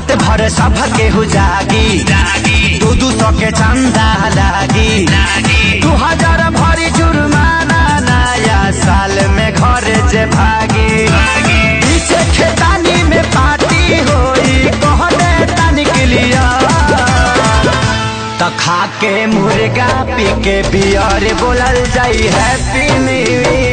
रात भर सब केहू जागी 200 के चंदा लागी 2000 भरी जुर्माना नया साल में घर जे भागी पीछे खेतानी में पार्टी होई कहने तनिक लिया तो खा के मुर्गा पी के बियर बोलल जाई हैप्पी न्यू ईयर।